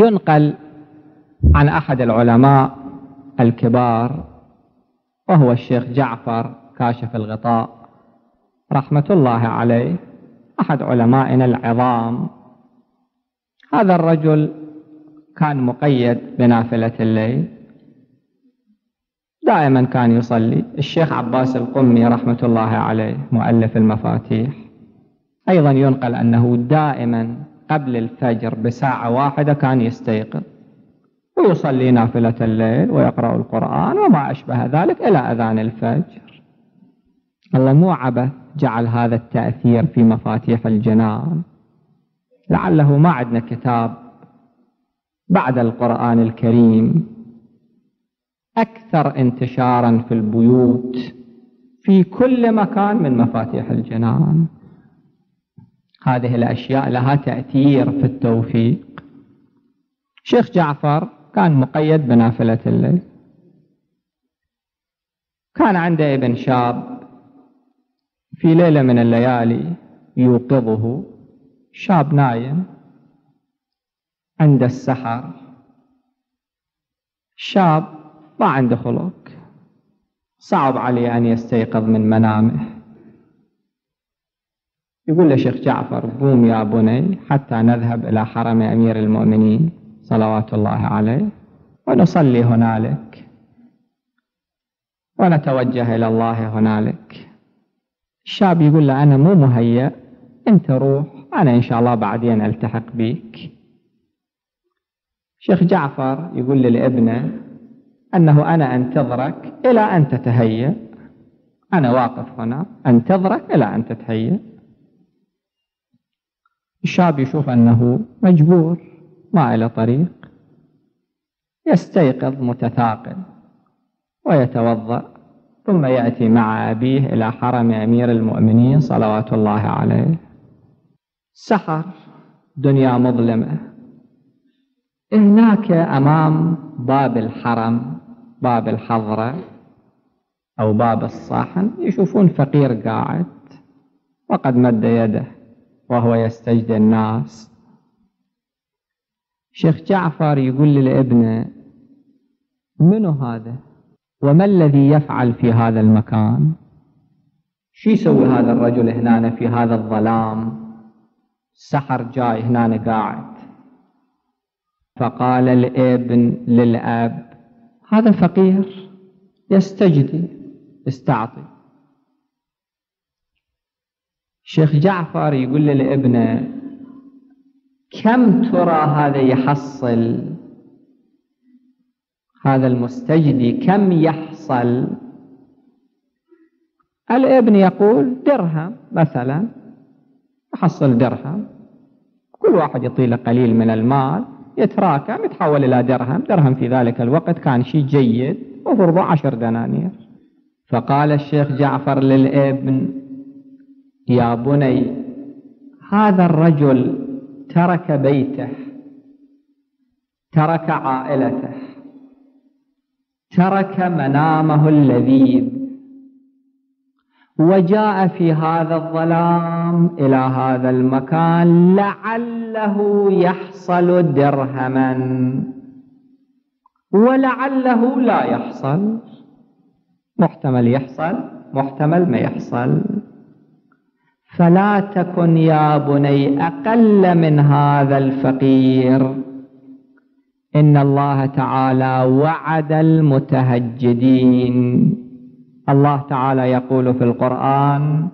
ينقل عن أحد العلماء الكبار وهو الشيخ جعفر كاشف الغطاء رحمة الله عليه، أحد علمائنا العظام. هذا الرجل كان مقيد بنافلة الليل، دائما كان يصلي. الشيخ عباس القمي رحمة الله عليه مؤلف المفاتيح أيضا ينقل أنه دائما قبل الفجر بساعة واحدة كان يستيقظ ويصلي نافلة الليل ويقرأ القرآن وما أشبه ذلك إلى أذان الفجر. الله مو عبث جعل هذا التأثير في مفاتيح الجنان. لعله ما عندنا كتاب بعد القرآن الكريم أكثر انتشارا في البيوت في كل مكان من مفاتيح الجنان. هذه الأشياء لها تأثير في التوفيق. شيخ جعفر كان مقيد بنافلة الليل. كان عنده ابن شاب في ليلة من الليالي يوقظه، شاب نايم عند السحر، شاب ما عنده خلق، صعب عليه أن يستيقظ من منامه. يقول له شيخ جعفر: قوم يا بني حتى نذهب إلى حرم أمير المؤمنين صلوات الله عليه ونصلي هنالك ونتوجه إلى الله هنالك. الشاب يقول له: أنا مو مهيأ، أنت روح، أنا إن شاء الله بعدين ألتحق بيك. شيخ جعفر يقول للابنه أنه أنا أنتظرك إلى أن تتهيأ، أنا واقف هنا أنتظرك إلى أن تتهيأ. الشاب يشوف أنه مجبور، ما إلى طريق، يستيقظ متثاقل ويتوضأ، ثم يأتي مع أبيه إلى حرم أمير المؤمنين صلوات الله عليه. سحر، دنيا مظلمة. هناك أمام باب الحرم، باب الحضرة أو باب الصحن، يشوفون فقير قاعد وقد مد يده وهو يستجدي الناس. شيخ جعفر يقول للابن: منو هذا؟ وما الذي يفعل في هذا المكان؟ شو يسوي هذا الرجل هنا في هذا الظلام؟ السحر جاي هنا قاعد. فقال الابن للأب: هذا فقير يستجدي، استعطي. شيخ جعفر يقول للابن: كم ترى هذا يحصل، هذا المستجدي كم يحصل؟ الابن يقول: درهم مثلا، يحصل درهم. كل واحد يطيله قليل من المال يتراكم يتحول إلى درهم. درهم في ذلك الوقت كان شيء جيد وفرضه 10 دنانير. فقال الشيخ جعفر للابن: يا بني، هذا الرجل ترك بيته، ترك عائلته، ترك منامه اللذيذ، وجاء في هذا الظلام إلى هذا المكان لعله يحصل درهما ولعله لا يحصل. محتمل يحصل، محتمل ما يحصل. فلا تكن يا بني أقل من هذا الفقير. إن الله تعالى وعد المتهجدين. الله تعالى يقول في القرآن: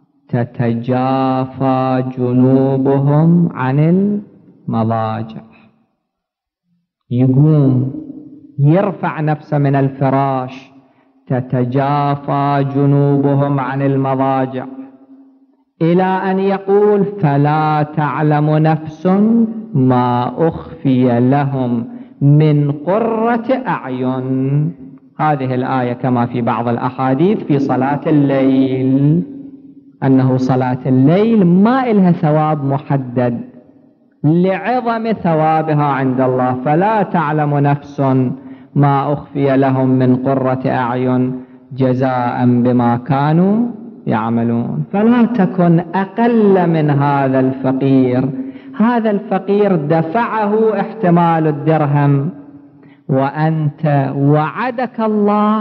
تتجافى جنوبهم عن المضاجع. يقوم يرفع نفسه من الفراش، تتجافى جنوبهم عن المضاجع، إلى أن يقول: فلا تعلم نفس ما أخفي لهم من قرة أعين. هذه الآية كما في بعض الأحاديث في صلاة الليل، أنه صلاة الليل ما إلها ثواب محدد لعظم ثوابها عند الله. فلا تعلم نفس ما أخفي لهم من قرة أعين جزاء بما كانوا يعملون. فلا تكن أقل من هذا الفقير، هذا الفقير دفعه احتمال الدرهم، وأنت وعدك الله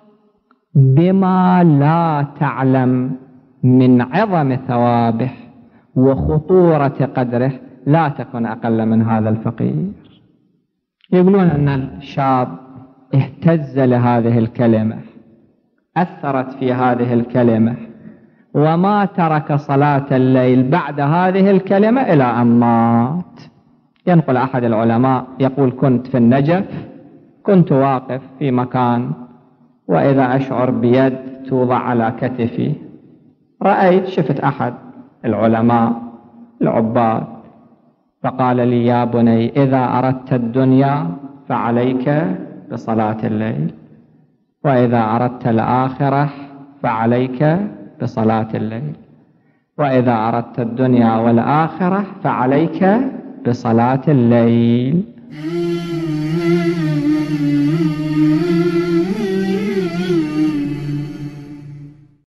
بما لا تعلم من عظم ثوابه وخطورة قدره، لا تكن أقل من هذا الفقير. يقولون أن الشاب اهتز لهذه الكلمة، أثرت في هذه الكلمة، وما ترك صلاة الليل بعد هذه الكلمة إلى أن مات. ينقل أحد العلماء يقول: كنت في النجف، كنت واقف في مكان، وإذا أشعر بيد توضع على كتفي، شفت أحد العلماء العباد فقال لي: يا بني، إذا أردت الدنيا فعليك بصلاة الليل، وإذا أردت الآخرة فعليك بصلاة الليل، وإذا أردت الدنيا والآخرة فعليك بصلاة الليل.